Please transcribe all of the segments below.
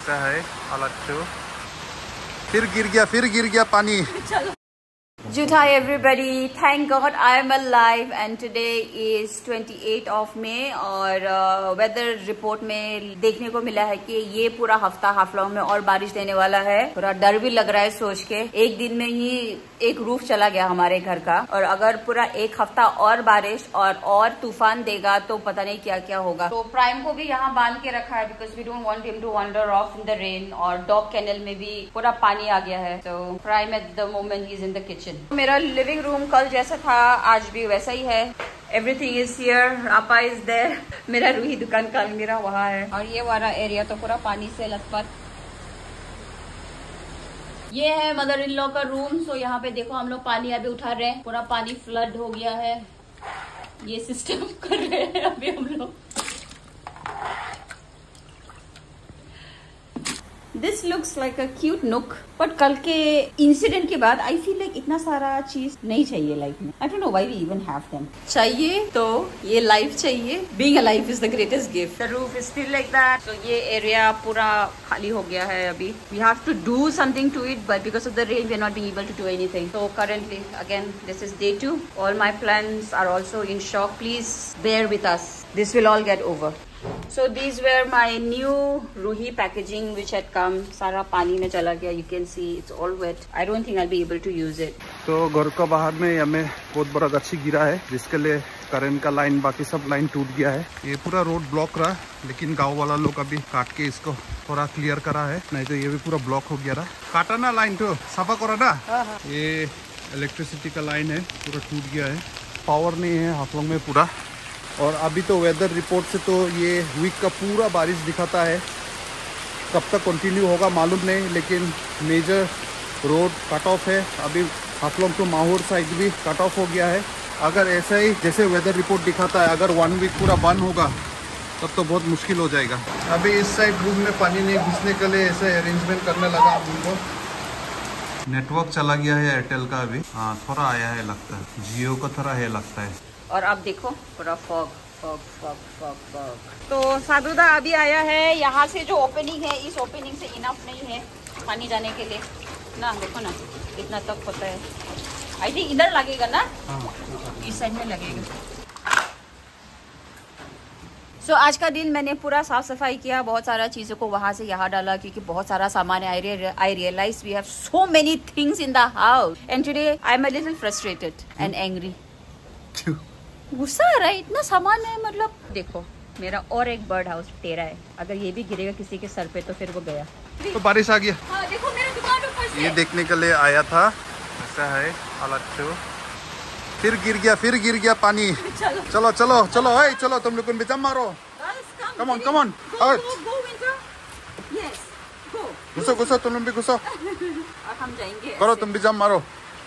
ऐसा है हालत। फिर गिर गया पानी। Jutai everybody, thank God I am alive and today is 28 of May और weather report में देखने को मिला है कि ये पूरा हफ्ता हाफलॉन्ग में और बारिश देने वाला है। थोड़ा डर भी लग रहा है सोच के, एक दिन में ही एक रूफ चला गया हमारे घर का, और अगर पूरा एक हफ्ता और बारिश और तूफान देगा तो पता नहीं क्या क्या होगा। तो प्राइम को भी यहाँ बांध के रखा है because we don't want him to wander off in the rain, और डॉग कैनल में भी पूरा पानी आ गया है। तो Prime at the moment is in the kitchen. मेरा लिविंग रूम कल जैसा था आज भी वैसा ही है। एवरीथिंग इज हियर, रापा इज देयर, मेरा रूही दुकान का अलमीरा वहाँ है, और ये वाला एरिया तो पूरा पानी से लथपथ। ये है मदर इन लॉ का रूम। सो यहाँ पे देखो हम लोग पानी अभी उठा रहे हैं, पूरा पानी फ्लड हो गया है। ये सिस्टम कर रहे हैं अभी हम लोग। This looks like a cute nook, but कल के इंसिडेंट के बाद आई फील लाइक इतना सारा चीज नहीं चाहिए लाइफ में। I don't know why we even have them. चाहिए तो ये लाइफ चाहिए। Being alive is the greatest gift. The roof is still like that. तो ये एरिया पूरा खाली हो गया है अभी। We have to do something to it, but because of the rain we are not being able to do anything. So currently again this is day 2. All my plans are also in shock. Please bear with us. This will all get over. So these were my new Ruhi packaging which had come. सारा पानी में चला गया. You can see it's all wet. I don't think I'll be able to use it. तो घर का बाहर में हमें बहुत बड़ा गच्छी गिरा है, जिसके लिए करंट का लाइन, बाकी सब लाइन टूट गया है। ये पूरा रोड ब्लॉक रहा, लेकिन गांव वाला लोग अभी काट के इसको थोड़ा क्लियर करा है, नहीं तो ये भी पूरा ब्लॉक हो गया रहा। काटा ना लाइन तो सफा करा ना। ये इलेक्ट्रिसिटी का लाइन है, पूरा टूट गया है। पावर नहीं है हाफलॉन्ग में पूरा। और अभी तो वेदर रिपोर्ट से तो ये वीक का पूरा बारिश दिखाता है। कब तक कंटिन्यू होगा मालूम नहीं, लेकिन मेजर रोड कट ऑफ है। अभी हाफलॉन्ग टू माहौर साइड भी कट ऑफ हो गया है। अगर ऐसा ही जैसे वेदर रिपोर्ट दिखाता है, अगर 1 वीक पूरा बंद होगा तब तो बहुत मुश्किल हो जाएगा। अभी इस साइड रूम में पानी नहीं घुसने के लिए ऐसे अरेंजमेंट करने लगा उनको। नेटवर्क चला गया है एयरटेल का अभी। हाँ, थोड़ा आया है लगता है, जियो का थोड़ा है लगता है। और अब देखो पूरा fog fog fog fog fog. तो साधुदा अभी आया है। यहाँ से जो ओपनिंग है, इस ओपनिंग से इनफ नहीं है पानी जाने के लिए ना। देखो ना इतना तक होता है। आई थिंक इधर लगेगा ना। इस साइड में लगेगा। सो आज का दिन मैंने पूरा साफ सफाई किया, बहुत सारा चीज़ों को वहाँ से यहाँ डाला, क्योंकि बहुत सारा सामान है। I realise we have so many things in the house and today I am a little frustrated and angry. गुस्सा आ रहा है, इतना सामान है। मतलब देखो मेरा और एक बर्ड हाउस टेरा है, अगर ये भी गिरेगा किसी के सर पे तो फिर वो गया। तो बारिश आ गया। हाँ, देखो मेरा दुकान ऊपर से। ये देखने के लिए आया था, ऐसा है हालत। फिर गिर गया पानी। चलो चलो चलो है, चलो तुम लोग बिजम मारो। कम ऑन कम ऑन, घुसो तुम लोग भी घुसो। और हम जाएंगे, करो तुम भी जम मारो।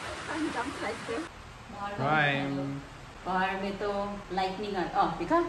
बाहर में तो लाइटनिंग दिखा।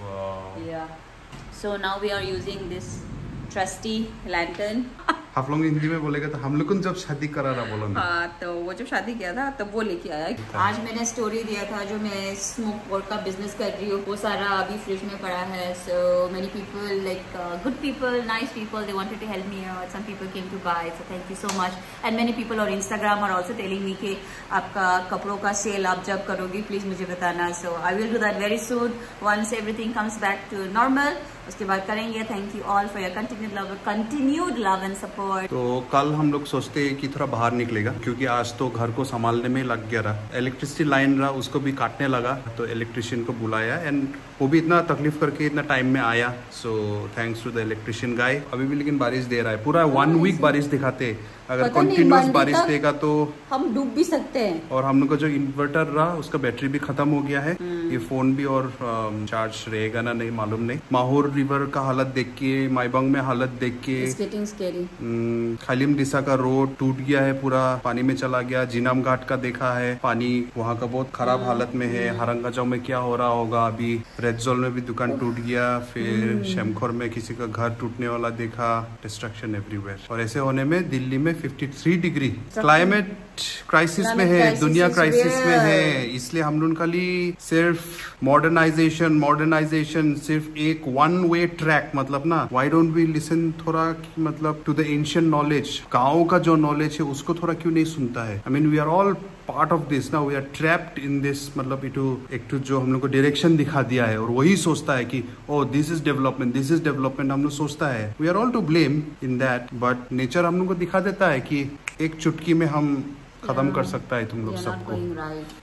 So now we are using this trusty lantern. आप लोग हिंदी में बोलेगा तो हम लोग जब शादी करा रहा बोलो ना। हाँ, तो वो जब शादी किया था तब वो लेके आया। आज मैंने स्टोरी दिया था जो मैं स्मोक बोर्ड का बिजनेस कर रही हूँ, वो सारा अभी फ्रिज में पड़ा है। So many people like good people, nice people, they wanted to help me out. Some people came to buy, so thank you so much. And many people और Instagram are also telling me कि आपका कपड़ों का cell आप जब करोगी please मुझे बताना। So I will do that very soon once everything comes back to normal. उसके बाद करेंगे। Thank you all for your continued love and support. तो कल हम लोग सोचते हैं कि थोड़ा बाहर निकलेगा, क्योंकि आज तो घर को संभालने में लग गया रहा। इलेक्ट्रिसिटी लाइन रहा, उसको भी काटने लगा, तो इलेक्ट्रिशियन को बुलाया एंड वो भी इतना तकलीफ करके इतना टाइम में आया। So thanks to the electrician guy. अभी भी लेकिन बारिश दे रहा है, पूरा 1 वीक बारिश दिखाते। अगर कंटिन्यूअस बारिश देगा तो हम डूब भी सकते हैं। और हम लोग का जो इन्वर्टर रहा उसका बैटरी भी खत्म हो गया है। ये फोन भी और चार्ज रहेगा ना नहीं मालूम नहीं। माहौर रिवर का हालत देख के, माईबंग में हालत देख के, खालिम दिशा का रोड टूट गया है, पूरा पानी में चला गया। जीनाम घाट का देखा है पानी, वहाँ का बहुत खराब हालत में है। हरंगाजाव में क्या हो रहा होगा अभी। रेड जोन में भी दुकान टूट गया, फिर शेमखोर में किसी का घर टूटने वाला देखा, डिस्ट्रक्शन एवरीवेयर। और ऐसे होने में दिल्ली में 53 डिग्री क्लाइमेट क्राइसिस में है, दुनिया क्राइसिस में है। इसलिए हम लोग खाली सिर्फ मॉडर्नाइजेशन सिर्फ एक वन वे ट्रैक, मतलब ना व्हाई डोंट वी लिसन थोड़ा मतलब टू द एंशिएंट नॉलेज, गाँव का जो नॉलेज है उसको थोड़ा क्यों नहीं सुनता है। I mean we are all part of this ना, we are trapped in this, मतलब एक जो हम लोग को डायरेक्शन दिखा दिया है और वही सोचता है कि ओ दिस इज डेवलपमेंट हम लोग सोचता है। We are all to blame in that, but nature हम लोग को दिखा देता है कि एक चुटकी में हम खत्म कर सकता है तुम लोग सबको।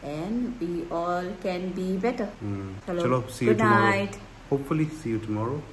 चलो see you tomorrow. Hopefully see you tomorrow.